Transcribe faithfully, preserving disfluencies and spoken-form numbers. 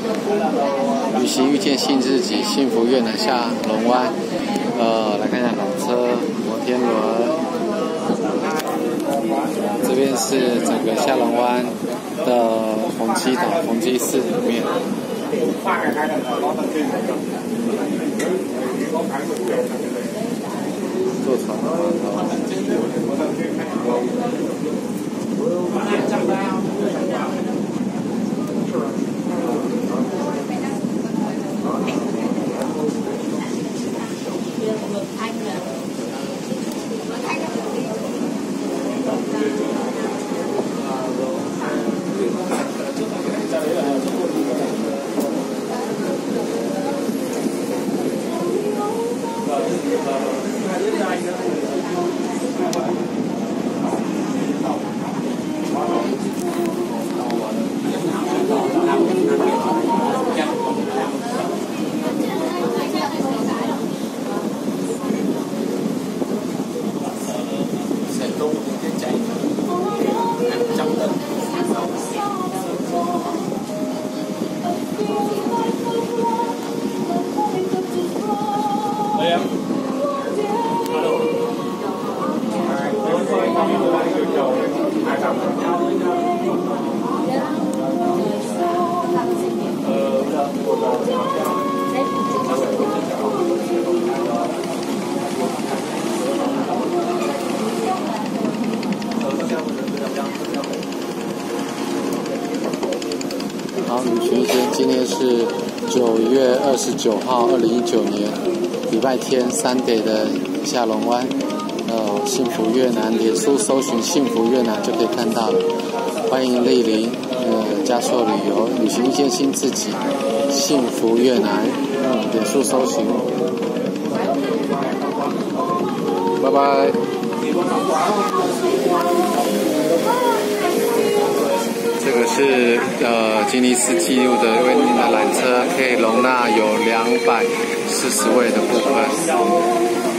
旅行遇见新自己，幸福越南下龙湾。呃，来看一下缆车、摩天轮。这边是整个下龙湾的红基岛、红基寺里面。坐船的码头。好，旅行先，今天是九月二十九号，二零一九年礼拜天Sunday的下龙湾。呃，幸福越南，脸书搜寻幸福越南就可以看到了。欢迎莅临，呃，嘉硕旅游，旅行遇见新自己，幸福越南，嗯，脸书搜寻。拜拜。这个是呃吉尼斯纪录的为您的缆车，可以容纳有两百四十位的顾客。